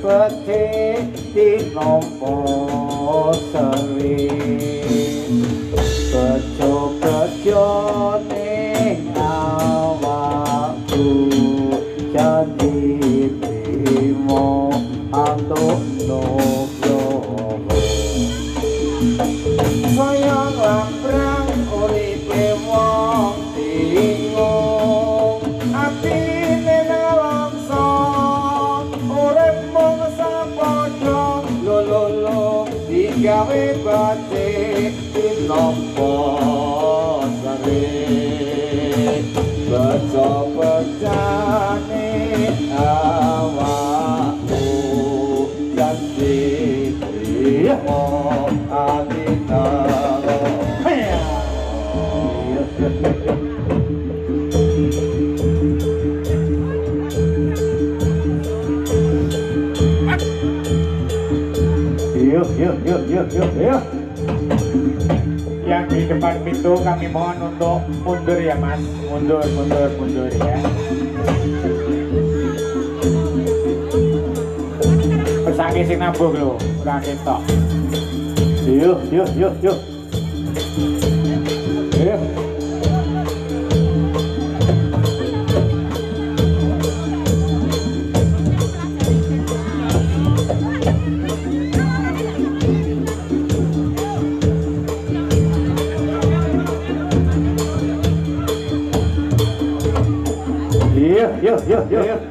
peti tinompo sering kejo-kejo ning awakku jadi trimo antuk nugroho sayang lambrang uripe wong bingung atine nelongso urip mung sapadha lolo digawe batik tinompo sare bejo-bejane awakku janji trimo adinaro yuk. Yang di depan pintu kami mohon untuk mundur ya mas, mundur ya. Pesake sing nabuh lho, ora ketok. Yuk. Yuk.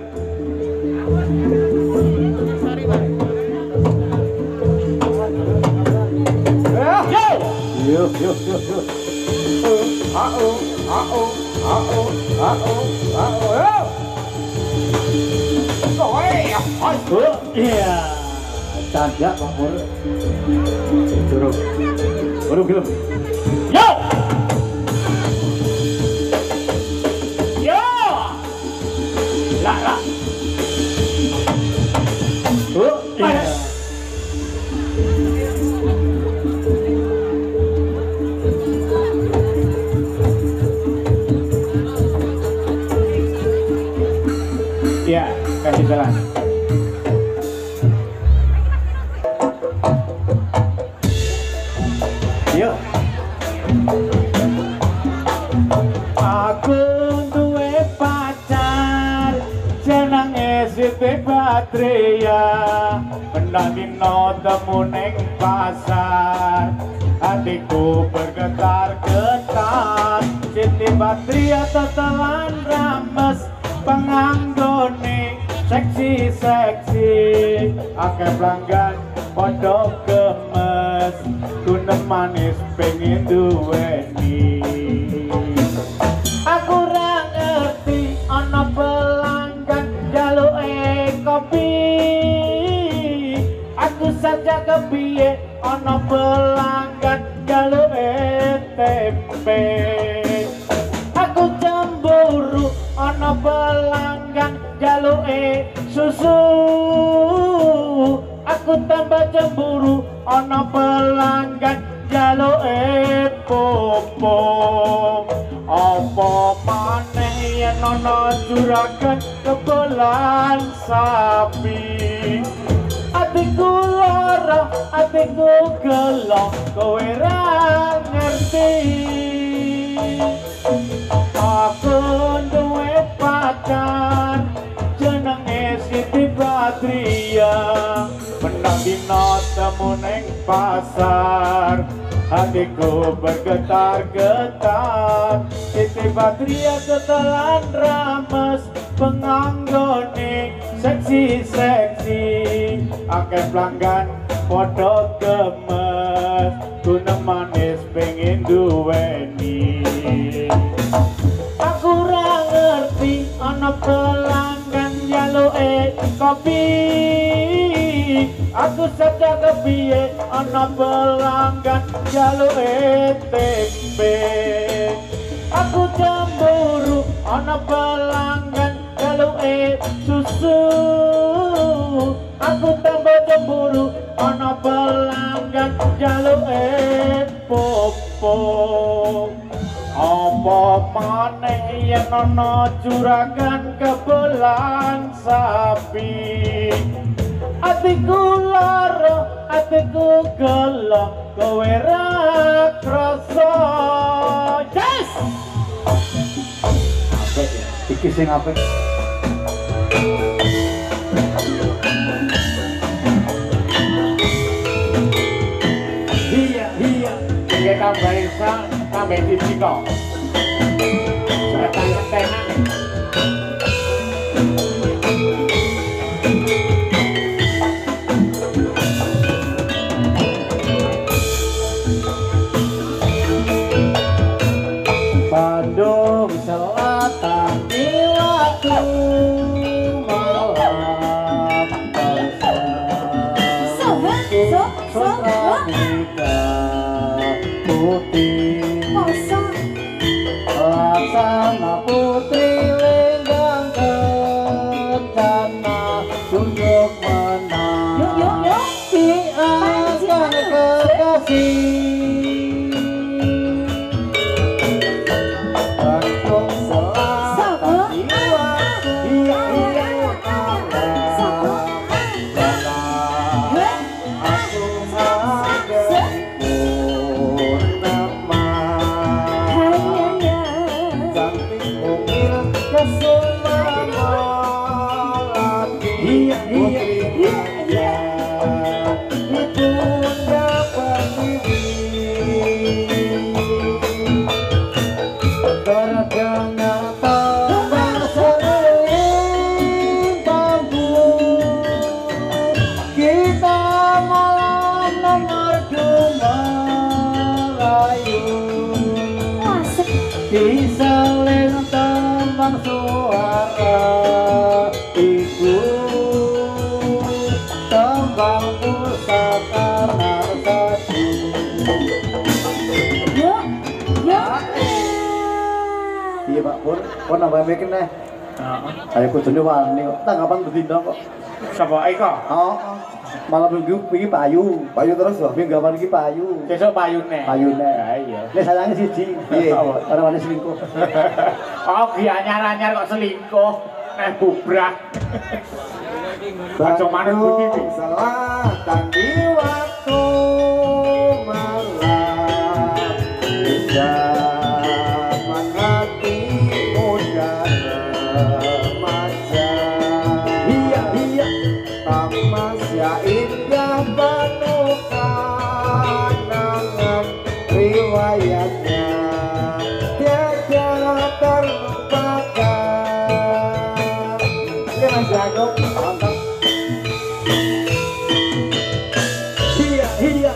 Sorry, Pak. Yuk. Iya. Canda Pak Pur. Burung. Yo. Lah. Iya. Ya, kasih jalan. Yuk. Aku duwe pacar jenenge Siti Badria, penandino temu ning pasar, hatiku bergetar-getar. Siti Badria tetelan rames penganggone seksi, akeh pelanggan podo gemes, kunem manis pengen duweni. Aku ra ngerti ana pelanggan jaluke kopi, aku saja kepiye ana pelanggan jaluke tempe. Aku cemburu ana pelanggan jaluke susu, aku tambah cemburu ana pelanggan jaluke popo. Apa maneh yen ana juragan kebelan sapi, atiku lara, atiku gelo, kowe ra ngerti. Aku duwe pacar jenenge Siti Badria, menang dina temu ning pasar, hatiku bergetar-getar. Siti Badria tetelan rames penganggone seksi, akeh pelanggan podo gemes, kunem manis pengen duweni. Aku ra ngerti ana pelanggan jaluke kopi, aku saja kepiye ana pelanggan jaluke tempe. Aku cemburu ana pelanggan jaluke susu, aku tambah cemburu ana pelanggan jaluke popo. Apa maneh yen ana juragan kebelan sapi, atiku lara, atiku gelo, kowe ra krasa. Yes! Apik ya, iki sing apik. Iya, kayak tambah Esa, tambah Cici kok. Saya tanya-tanya nih. Bandung Selatan di waktu malam putih laksana putri lenggang kencana tunjuk menang di akan kekasih. Disaling tembang suara iku tembang pusaka narsatu. Iya Pak Pur, kok nambah bikin nih? Ayo kudune wani kok, tanggapan betina kok. Sapa Eka? Malam minggu iki payu terus lho. Minggu kapan iki payu. Besok payune. Ha iya. Nek sayange siji. Piye? Ora wani selingkuh. Oh, ki anyar-anyar kok selingkuh. Nek bubrah. Baca manut budi selatan di waktu malam. Zaman hati muda remaja. Iya. Tamasya indah penuh kenangan, riwayatnya tiada terlupakan. Ini Mas Jago, mantap. Iya.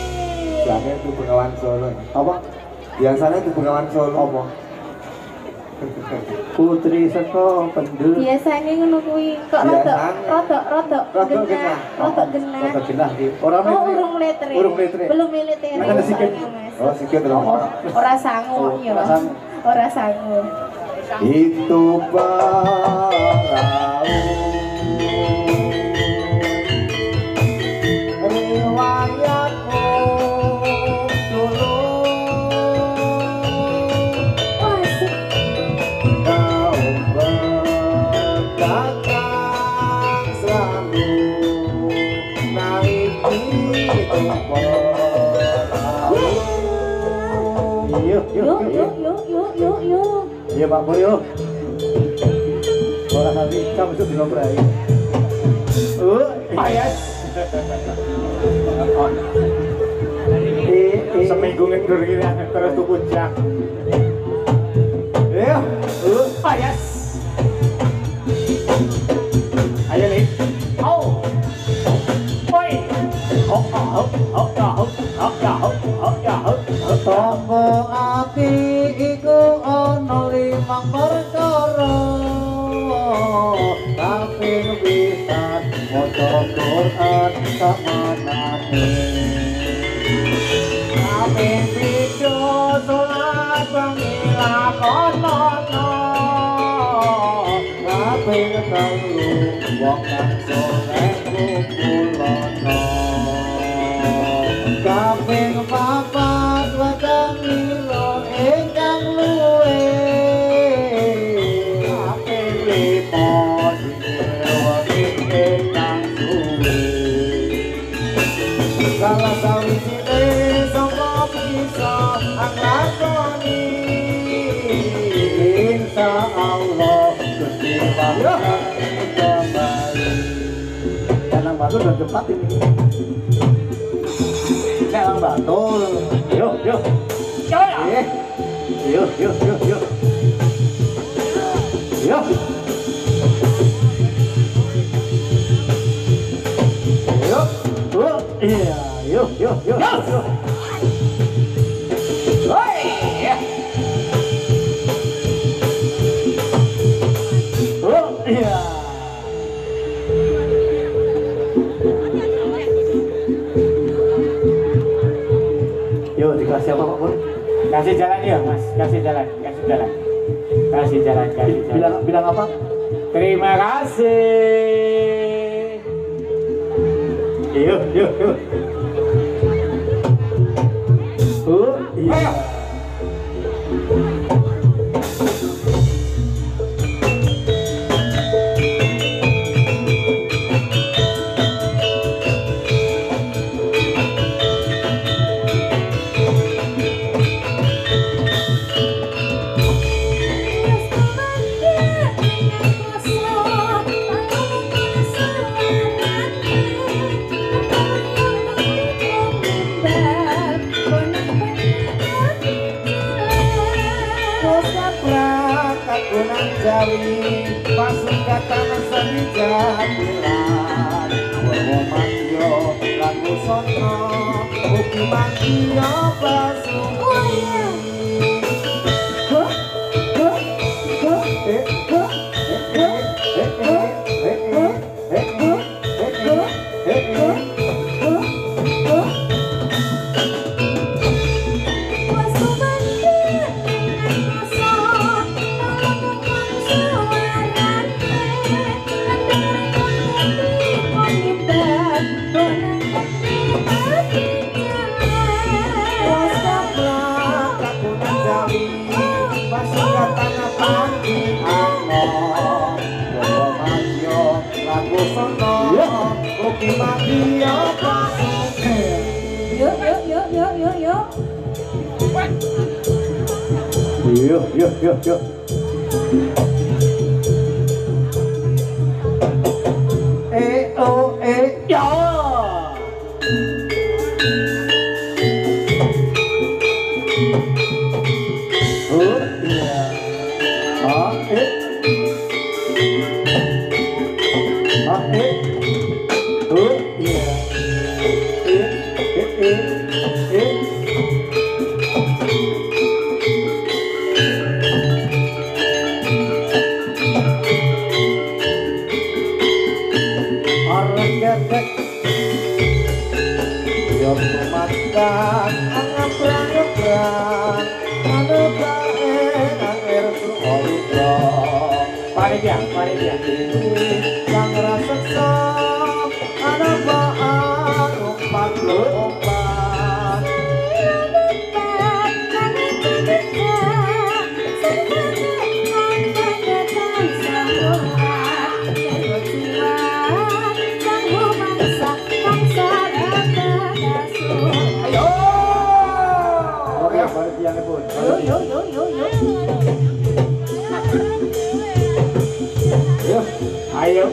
Apa? Biasanya di Bengawan Solo apa? Putri saka Pendul. Biasane ngono kuwi kok rada genah. Ora urung mletre. Belum mletre. Makane sikit. Oh, sikit ora sangu ya. Ora sangu. Itu parau riwayatmu dulu kau berkata selalu naik itu parau. Yuk. Iya Pak Pur yuk. Orang nanti kamu itu diloprai. Ayas. Seminggu ngendur gini terus tuh puncak. Iya. Ayas. Ayo nih. Oh. Oi. Tonggo ati iku ana 5 perkara kaping pisan maca Quran samanane kaping pindho salat pengilakono kaping telu wong kang saleh kumpulono kaping papat wadang lilo ingkang luwe kaping lima diwewangi ingkang suwe salah sawijine saka bisa anglakoni insyaallah Gusti Allah kembali Dalang Batu dan cepat ini Dalang Batu yuk yuk Yuk dikasih apa Pak Pur? Kasih jalan ya Mas, kasih jalan. Bilang apa? Terima kasih. Yuk. Iya. Jawi pasungkatan sejatilan Wawo mangyo lagu sono Uki mangyo pasungki Yuk. Ya. matang angaprang-aprang anu bae angger suolitra Panitia sang raseksa anu bae umpat Ayo.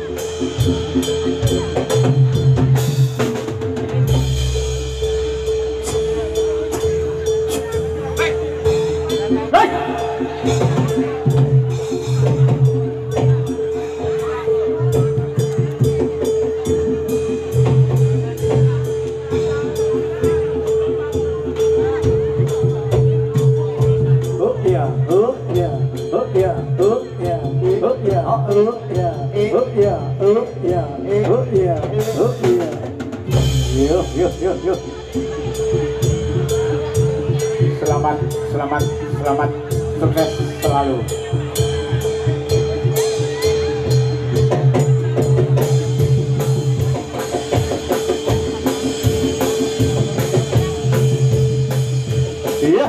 Selamat sukses selalu. Iya.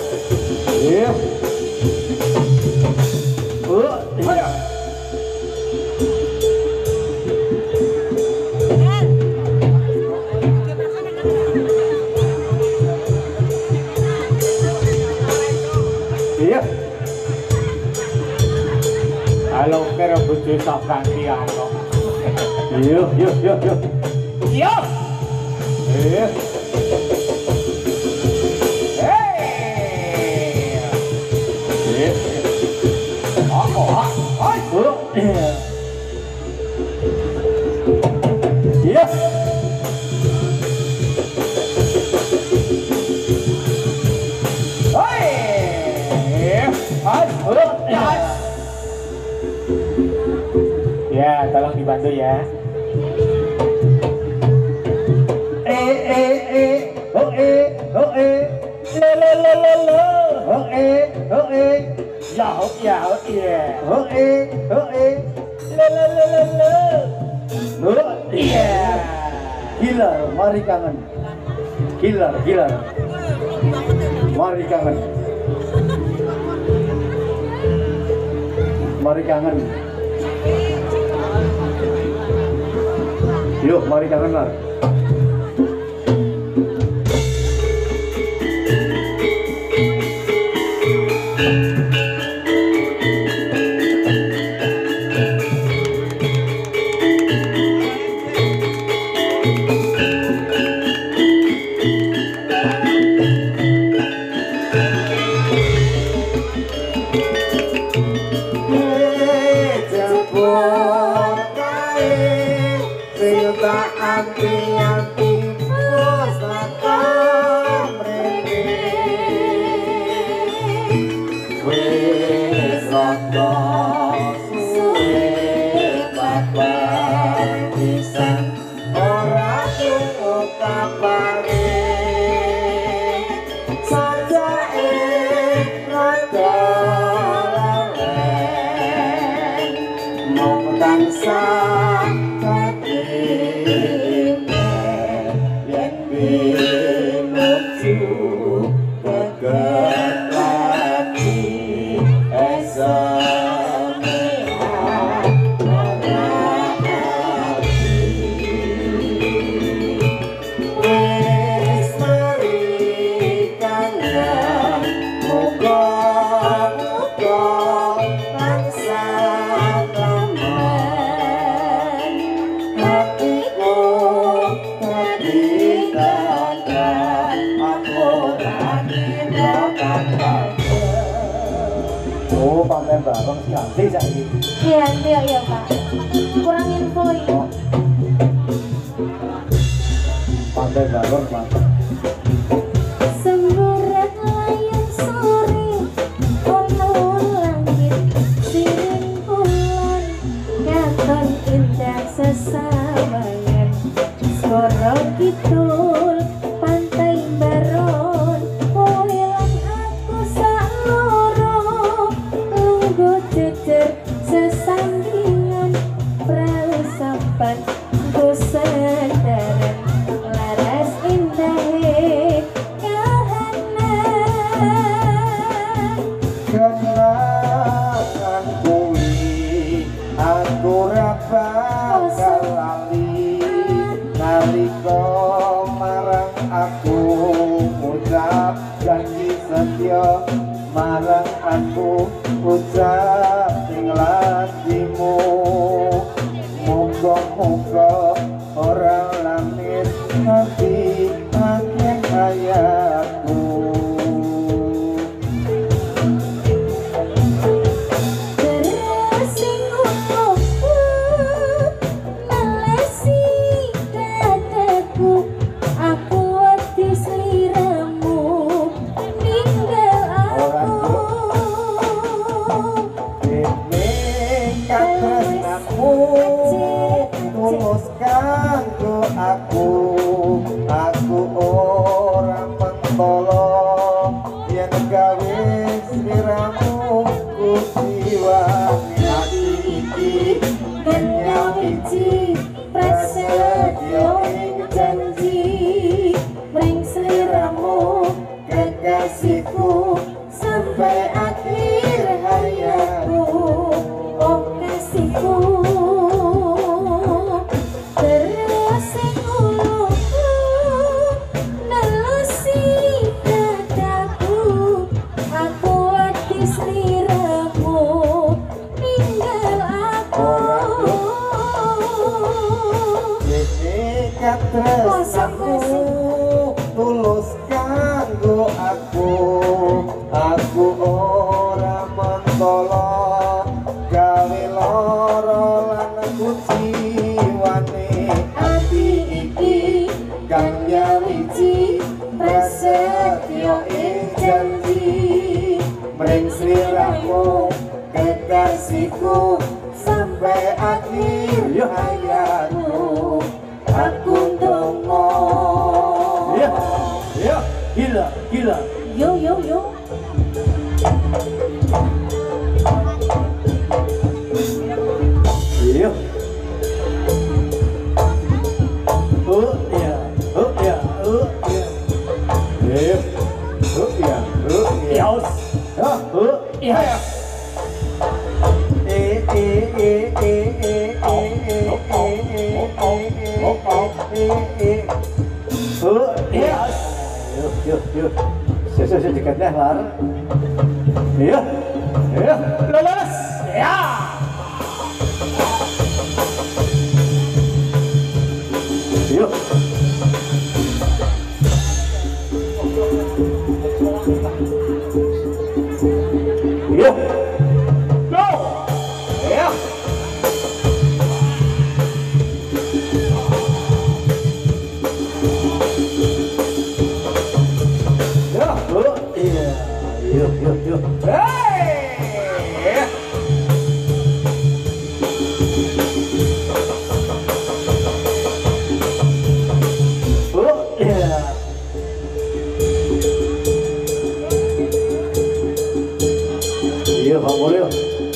Kalau kira butuh sok gantian kok. Yuk. Siap. Ya, tolong dibantu ya. Gilar, mari kangen. Gilar. Mari kangen. Mari kangen. Yuk, mari kangen lah. Oh, pamer bareng ganti saiki. Iya, Pak. Kurang info ini. Oh. Pamer bareng, Mas. Semburat layang sore, ono langit siring bulan, katon indah sesawangan, swara kidul ucap janji setia marang aku ucap ing latimu moga-moga orang langit hati akhir hayatku aku orang mentolong yang gawe sliramu ku jiwani hati iki kenyawiji prasetyo ing janji mring sliramu kekasihku sampai akhir hayatku oh kasihku tresnaku tulus kanggo aku ora mentolo gawe lara lan aku jiwane ati iki kang nyawiji prasetyo ing janji mring sliramu kekasihku sampai akhir hayatku aku tunggu. Ya, gila. Yo. Iya. Yuk. Saya dekatnya lar. Iya. Lolos. Ya. Yuk. Iya. Go. Ya. Yuk. Hey! Iya, Pak Mulyo.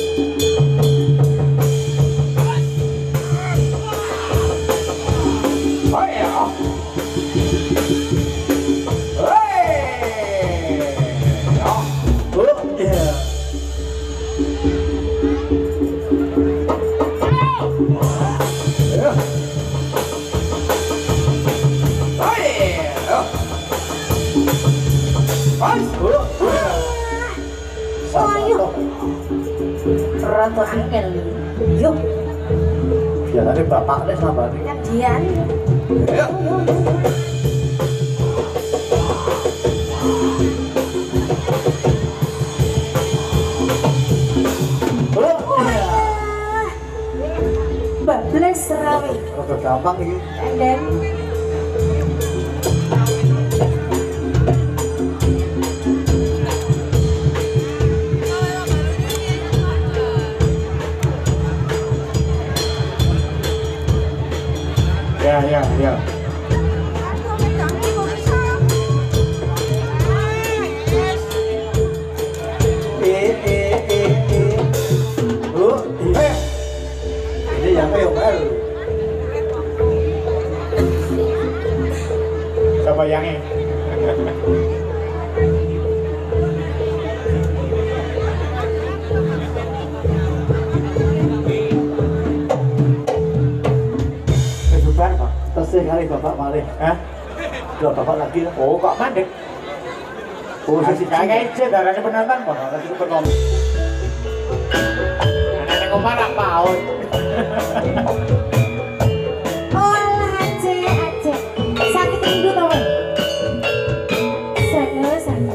Ratu angel yuk ya tadi bapak les nambah nih kajian bablas serawi udah gampang ini dan Ya. Ini yang POL. Coba yangi. Tesih kali bapak malih. Hah? Udah bapak lagi lah. Oh, kok mandek? Oh, sesi kagak ije darahnya penonton kok, nanti ku penom. Ana ngomong ra paut. Oh alah Aceh. Sakit rindu tau kan? Sakit.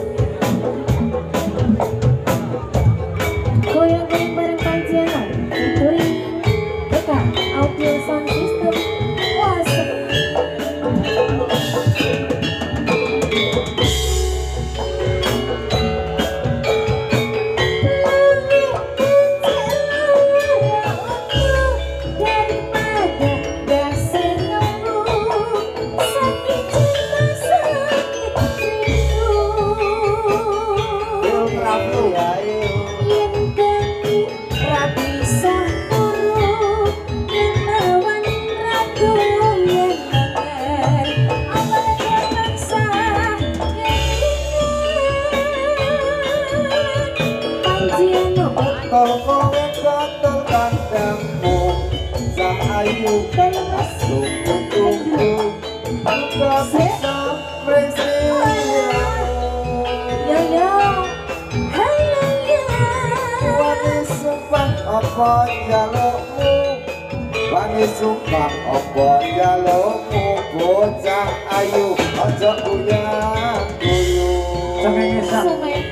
Goyang-goyang bareng Panjiano. Featuring Eka Audio Sound System. Wah, apa jalukmu wangi sumpah apa jalukmu bocah ayu aja guyu Sengenge sak.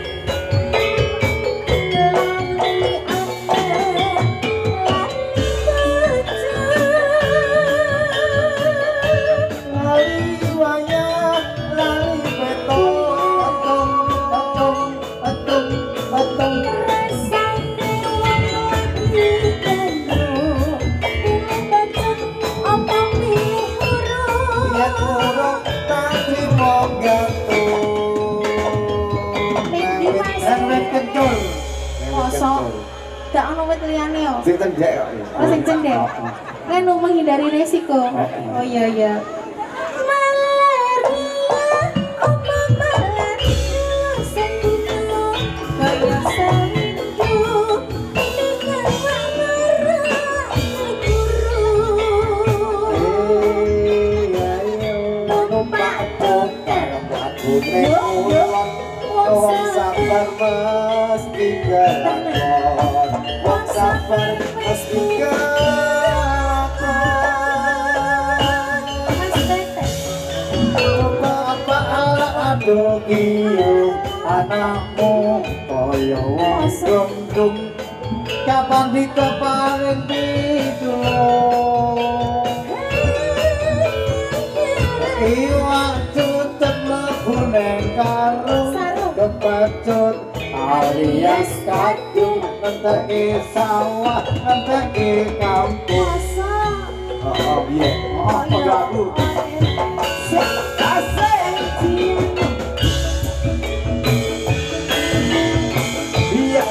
Gak ono wit liyane yo. Sing cendek kok. Oh sing cendek. Kan menghindari resiko. Oh iya. Wong sabar mesti kelakon. Wong sabar mesti kelakon. Bapak ala aduh kiyo anakmu kaya wong dungdung. Kapan dikeparing pidulung. Iwak cucet mlebu neng karung kepecut alias kadung ngenteki sawah ngenteki kampung. Oh piye? Oh lagu. Iya.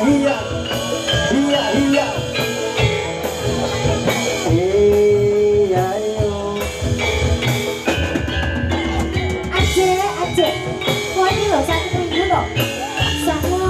Aceh. Kau ini loh sakit minggu loh. Sama.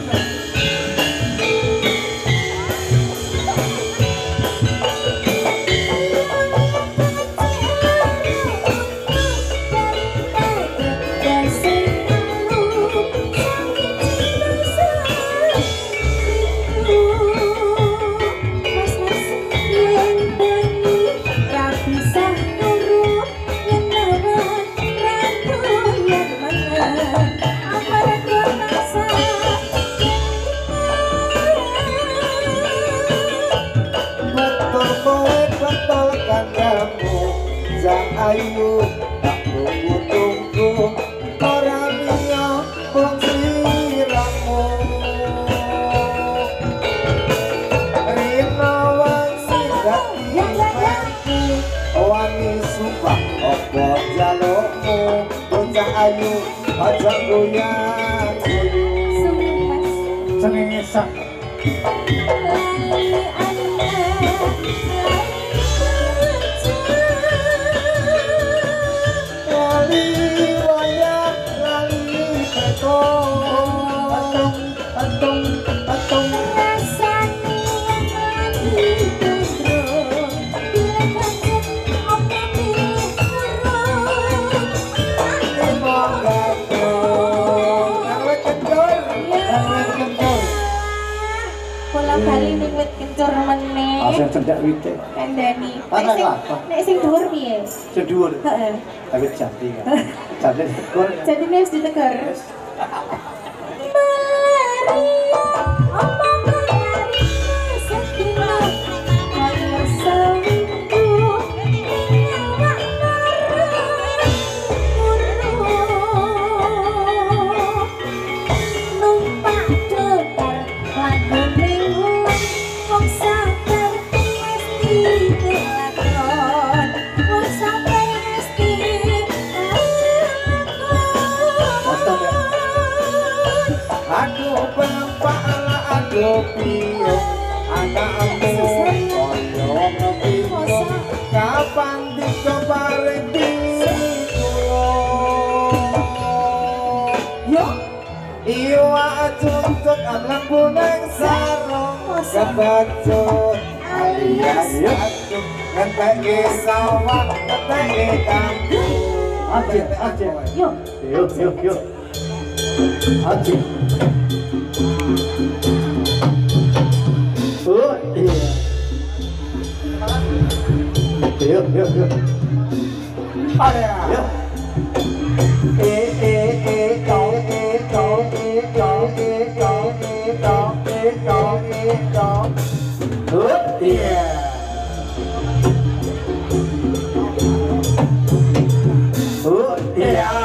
Ayu tak tunggu orang liya wong sliramu rina wangi dadi wangi sumpah apa jalukmu bocah ayu aja goyang Sengenge sak. Hancur meneh. Asing cendak wite. Kandani. Anak apa? Nek sing dhuwur piye? Sing dhuwur. Heeh. Awit jati kan. Jati tegur. Jatine wis ditegur. Maria, omong kari sedina kaya seminggu awak numpak debar lagu mingguan wong sabar mesti dilakon wong sabar mesti Aku penempak ala aku piye anak ambil koyo ngepingung kapan dikomparin yo iyo acuntut amlang puneng sarong kebacut alias aku ngeteke sawah ngeteke kampung Aceh, Aceh. yo Yuk. Aceh. Oh, iya. Yuk. ada Yuk. iya iya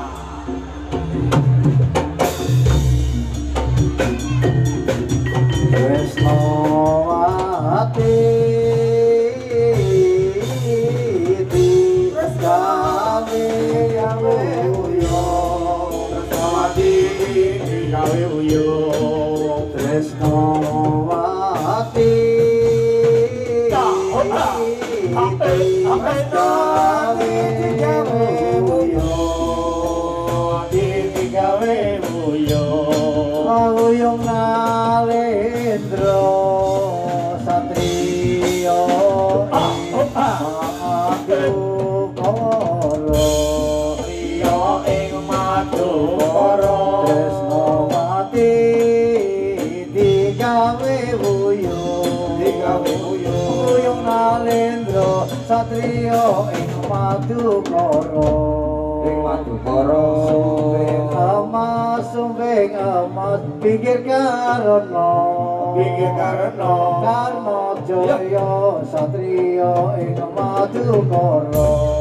Yung nalendra satrio aku koro Rio ing Madukara tresno mati digawe wuyung yung nalendra satrio ing Madukara sumbing emas pikir karena karena jaya satrio ing Madukara